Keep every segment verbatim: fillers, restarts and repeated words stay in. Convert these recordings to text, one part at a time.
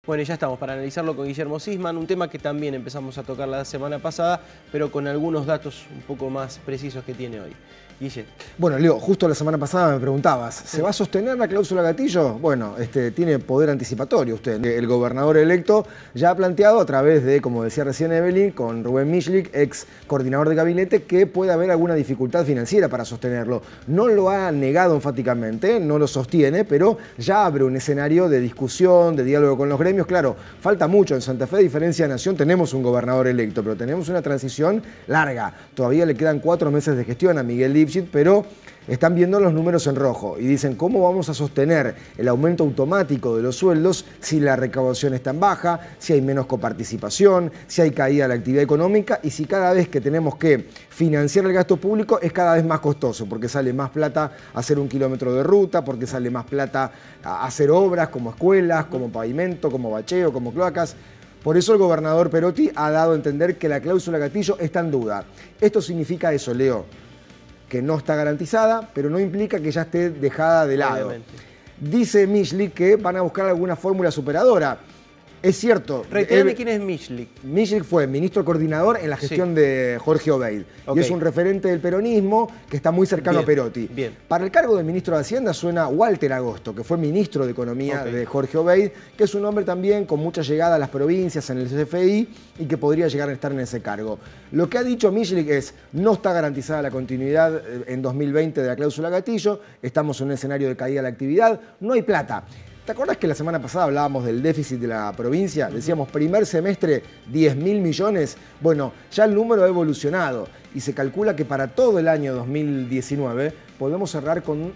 Bueno, y ya estamos para analizarlo con Guillermo Sisman, un tema que también empezamos a tocar la semana pasada, pero con algunos datos un poco más precisos que tiene hoy. Guille. Bueno, Leo, justo la semana pasada me preguntabas, ¿se va a sostener la cláusula gatillo? Bueno, este, tiene poder anticipatorio usted. El gobernador electo ya ha planteado a través de, como decía recién Evelyn, con Rubén Michlik, ex coordinador de gabinete, que puede haber alguna dificultad financiera para sostenerlo. No lo ha negado enfáticamente, no lo sostiene, pero ya abre un escenario de discusión, de diálogo con los gremios. Claro, falta mucho. En Santa Fe, a diferencia de Nación, tenemos un gobernador electo, pero tenemos una transición larga. Todavía le quedan cuatro meses de gestión a Miguel Lipschitz, pero están viendo los números en rojo y dicen cómo vamos a sostener el aumento automático de los sueldos si la recaudación es tan baja, si hay menos coparticipación, si hay caída de la actividad económica y si cada vez que tenemos que financiar el gasto público es cada vez más costoso porque sale más plata hacer un kilómetro de ruta, porque sale más plata hacer obras como escuelas, como pavimento, como bacheo, como cloacas. Por eso el gobernador Perotti ha dado a entender que la cláusula gatillo está en duda. Esto significa eso, Leo, que no está garantizada, pero no implica que ya esté dejada de lado. Obviamente. Dice Michlik que van a buscar alguna fórmula superadora. Es cierto. Reitérame quién es Michlik. Michlik fue ministro coordinador en la gestión sí. de Jorge Obeid. Okay. Y es un referente del peronismo que está muy cercano bien, a Perotti. Bien. Para el cargo de ministro de Hacienda suena Walter Agosto, que fue ministro de Economía okay. de Jorge Obeid, que es un hombre también con mucha llegada a las provincias en el C F I y que podría llegar a estar en ese cargo. Lo que ha dicho Michlik es, no está garantizada la continuidad en dos mil veinte de la cláusula gatillo, estamos en un escenario de caída de la actividad, no hay plata. ¿Te acordás que la semana pasada hablábamos del déficit de la provincia? Decíamos, primer semestre, diez mil millones. Bueno, ya el número ha evolucionado y se calcula que para todo el año dos mil diecinueve podemos cerrar con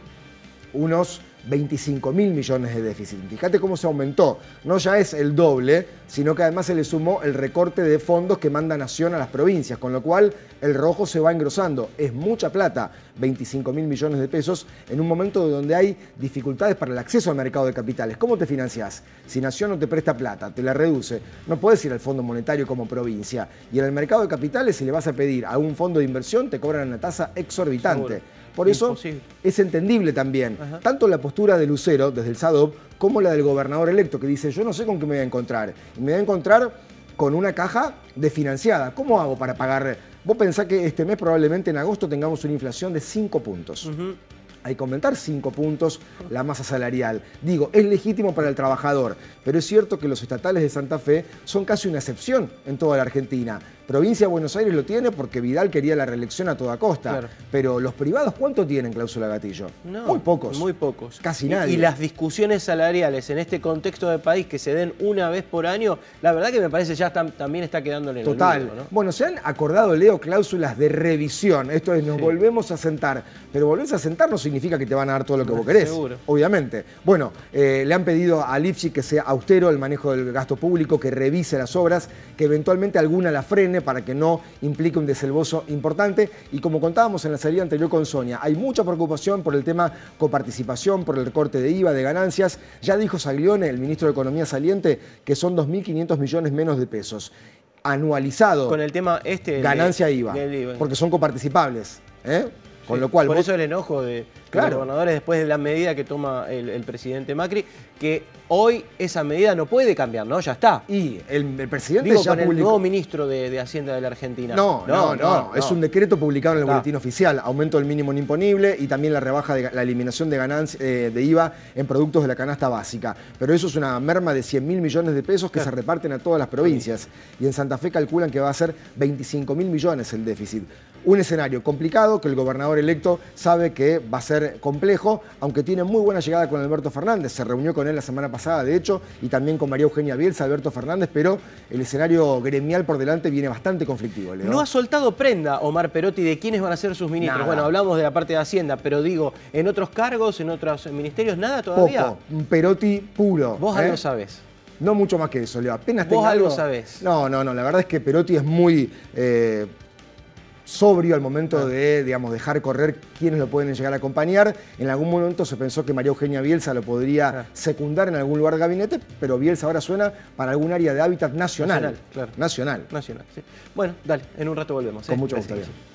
unos veinticinco mil millones de déficit. Fíjate cómo se aumentó. No ya es el doble, sino que además se le sumó el recorte de fondos que manda Nación a las provincias, con lo cual el rojo se va engrosando. Es mucha plata, veinticinco mil millones de pesos, en un momento donde hay dificultades para el acceso al mercado de capitales. ¿Cómo te financiás? Si Nación no te presta plata, te la reduce, no podés ir al Fondo Monetario como provincia. Y en el mercado de capitales, si le vas a pedir a un fondo de inversión, te cobran una tasa exorbitante. Seguro. Por eso Imposible. Es entendible también, Ajá. tanto la postura de Lucero, desde el S A D O P, como la del gobernador electo, que dice, yo no sé con qué me voy a encontrar. Y me voy a encontrar con una caja desfinanciada. ¿Cómo hago para pagar? Vos pensás que este mes, probablemente en agosto, tengamos una inflación de cinco puntos. Uh-huh. Hay que aumentar cinco puntos la masa salarial. Digo, es legítimo para el trabajador, pero es cierto que los estatales de Santa Fe son casi una excepción en toda la Argentina. Provincia de Buenos Aires lo tiene porque Vidal quería la reelección a toda costa. Claro. Pero los privados, ¿cuánto tienen cláusula gatillo? No, muy pocos. Muy pocos. Casi y, nadie. Y las discusiones salariales en este contexto de país que se den una vez por año, la verdad que me parece ya está, también está quedando en el Total. olvido, ¿no? Bueno, se han acordado, Leo, cláusulas de revisión. Esto es, nos sí. volvemos a sentar. Pero volverse a sentar no significa que te van a dar todo lo que vos querés. Seguro. Obviamente. Bueno, eh, le han pedido a Lipschitz que sea austero el manejo del gasto público, que revise las obras, que eventualmente alguna la frene para que no implica un desembolso importante. Y como contábamos en la salida anterior con Sonia, hay mucha preocupación por el tema coparticipación, por el recorte de I V A, de ganancias. Ya dijo Saglione, el ministro de Economía saliente, que son dos mil quinientos millones menos de pesos. Anualizado. Con el tema este. Ganancia de, I V A. del I V A. Porque son coparticipables. ¿eh? Con sí, lo cual, por vos... eso el enojo de, claro. de los gobernadores después de la medida que toma el, el presidente Macri, que hoy esa medida no puede cambiar, ¿no? Ya está. Y el, el presidente Digo, ya con publicó... el nuevo ministro de, de Hacienda de la Argentina. No, no, no, no, no. Es un decreto publicado en el ah. boletín oficial. Aumento del mínimo imponible y también la rebaja de la eliminación de ganancias eh, de I V A en productos de la canasta básica. Pero eso es una merma de cien mil millones de pesos que claro. se reparten a todas las provincias. Y en Santa Fe calculan que va a ser veinticinco mil millones el déficit. Un escenario complicado que el gobernador electo sabe que va a ser complejo, aunque tiene muy buena llegada con Alberto Fernández. Se reunió con él la semana pasada, de hecho, y también con María Eugenia Bielsa, Alberto Fernández, pero el escenario gremial por delante viene bastante conflictivo, Leo. No ha soltado prenda Omar Perotti de quiénes van a ser sus ministros. Nada. Bueno, hablamos de la parte de Hacienda, pero digo, en otros cargos, en otros ministerios, ¿nada todavía? Poco, un Perotti puro. Vos ¿eh? algo sabés. No mucho más que eso, Leo. Apenas ¿Vos tenga algo algo sabés? No, no, no. La verdad es que Perotti es muy... Eh, sobrio al momento ah. de, digamos, dejar correr quiénes lo pueden llegar a acompañar. En algún momento se pensó que María Eugenia Bielsa lo podría ah. secundar en algún lugar de gabinete, pero Bielsa ahora suena para algún área de hábitat nacional. Nacional, claro. Nacional. Nacional, sí. Bueno, dale, en un rato volvemos. Con ¿eh? mucho Gracias. gusto.